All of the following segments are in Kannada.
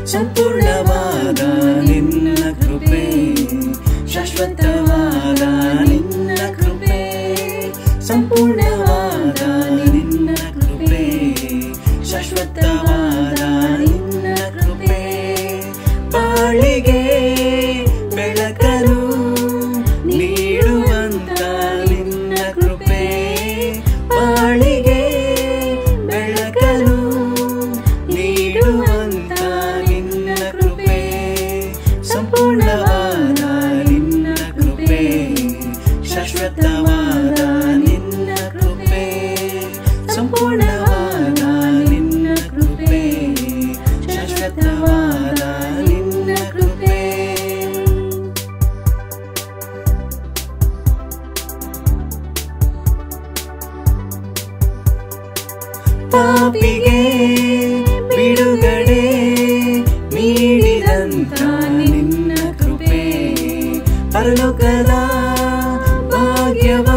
ಸಂಪೂರ್ಣವಾದ ನಿನ್ನ ಕೃಪೆ, ಶಾಶ್ವತವಾದ ನಿನ್ನ ಕೃಪೆ, ಸಂಪೂರ್ಣವಾದ ನಿನ್ನ ಕೃಪೆ, ಶಾಶ್ವತವಾದ ನಿನ್ನ ಕೃಪೆ, ಬಾಳಿಗೆ ಬೆಳಕನ್ನು ನೀಡುವಂತ ನಿನ್ನ ಕೃಪೆ, ಬಾಳಿಗೆ ಬೆಳಕನ್ನು ನೀಡುವಂತ ನಿನ್ನ ಕೃಪೆ, ಸಂಪೂರ್ಣವಾದ ನಿನ್ನ ಕೃಪೆ, ಶಾಶ್ವತವಾದ ನಿನ್ನ ಕೃಪೆ, ಸಂಪೂರ್ಣವಾದ ನಿನ್ನ ಕೃಪೆ, ಶಾಶ್ವತವಾದ ನಿನ್ನ ಕೃಪೆ. ಪಾಪಿಗೆ ಬಿಡುಗಡೆ ನೀಡಿದಂತ ನಿನ್ನ ಕೃಪೆ, ಪರಲೋಕದ ಭಾಗ್ಯವ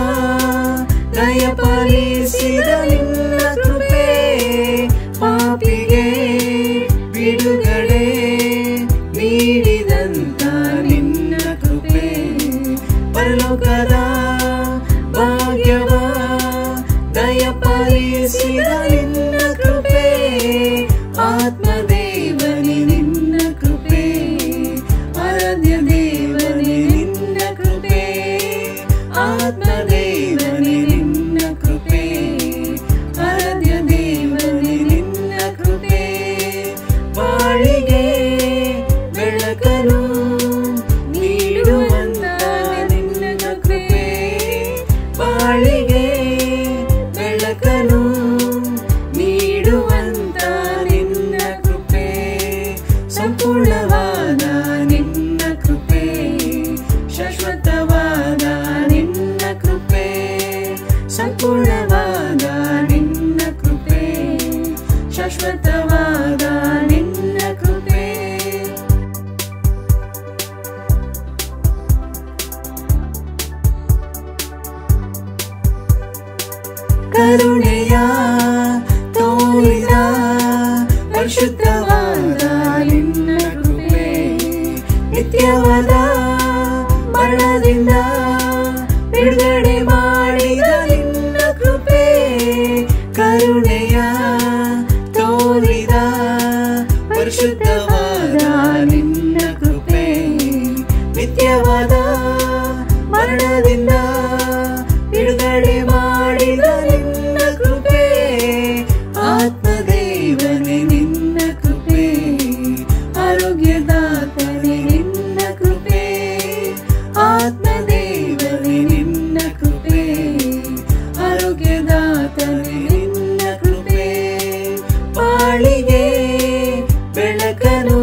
ದಯಪಾಲಿಸಿದ ನಿನ್ನ ಕೃಪೆ, ಪಾಪಿಗೆ ಬಿಡುಗಡೆ ನೀಡಿದಂತ ನಿನ್ನ ಕೃಪೆ, ಪರಲೋಕದ ಭಾಗ್ಯವ ದಯಪಾಲಿಸಿದ ನಿನ್ನ ಕೃಪೆ, ಆತ್ಮದೇವನೇ ನಿನ್ನ ಕೃಪೆ, ಆರಾಧ್ಯ ದೇವನೇ ನಿನ್ನ ಕೃಪೆ, ಆತ್ಮದೇವನೇ ನಿನ್ನ ಕೃಪೆ, ಆರಾಧ್ಯ ದೇವನೇ ನಿನ್ನ ಕೃಪೆ, ಬಾಳಿಗೆ ಬೆಳಕನ್ನು ನೀಡುವಂತ ನಿನ್ನ ಕೃಪೆ, ಬಾಳಿಗೆ ಬೆಳಕನ್ನು ನೀಡುವಂತ ನಿನ್ನ ಕೃಪೆ, ಸಂಪೂರ್ಣವಾದ ನಿನ್ನ ಕೃಪೆ, ಶಾಶ್ವತವಾದ ನಿನ್ನ ಕೃಪೆ, ಸಂಪೂರ್ಣವಾದ ನಿನ್ನ ಕೃಪೆ, ಶಾಶ್ವತವಾದ ನಿನ್ನ ಕೃಪೆ. ಕರುಣೆಯ ತೋರಿದ ಪರಿಶುದ್ಧವಾದ ನಿನ್ನ ಕೃಪೆ, ನಿತ್ಯವಾದ ಮರಣದಿಂದ ಬಿಡುಗಡೆ ಮಾಡಿದ ನಿನ್ನ ಕೃಪೆ, ಕರುಣೆಯ ತೋರಿದ ಪರಿಶುದ್ಧವಾದ ನಿನ್ನ ಕೃಪೆ, ನಿತ್ಯವಾದ ಮರಣದಿಂದ ಬಿಡುಗಡೆ ಮಾಡಿದ ನಿನ್ನ ಕೃಪೆ, ಆತ್ಮದೇವನೇ ನಿನ್ನ ಕೃಪೆ, ಆರೋಗ್ಯದಾತನೇ ನಿನ್ನ ಕೃಪೆ, ಆತ್ಮದೇವನೇ ನಿನ್ನ ಕೃಪೆ, ಆರೋಗ್ಯದಾತನೇ ನಿನ್ನ ಕೃಪೆ, ಬಾಳಿಗೆ ಬೆಳಕನ್ನು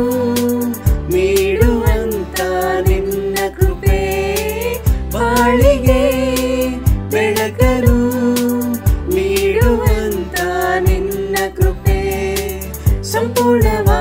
ನೀಡುವಂತ ನಿನ್ನ ಕೃಪೆ, ಬಾಳಿಗೆ ಬೆಳಕನ್ನು ನೀಡುವಂತ ನಿನ್ನ ಕೃಪೆ, ಸಂಪೂರ್ಣವಾದ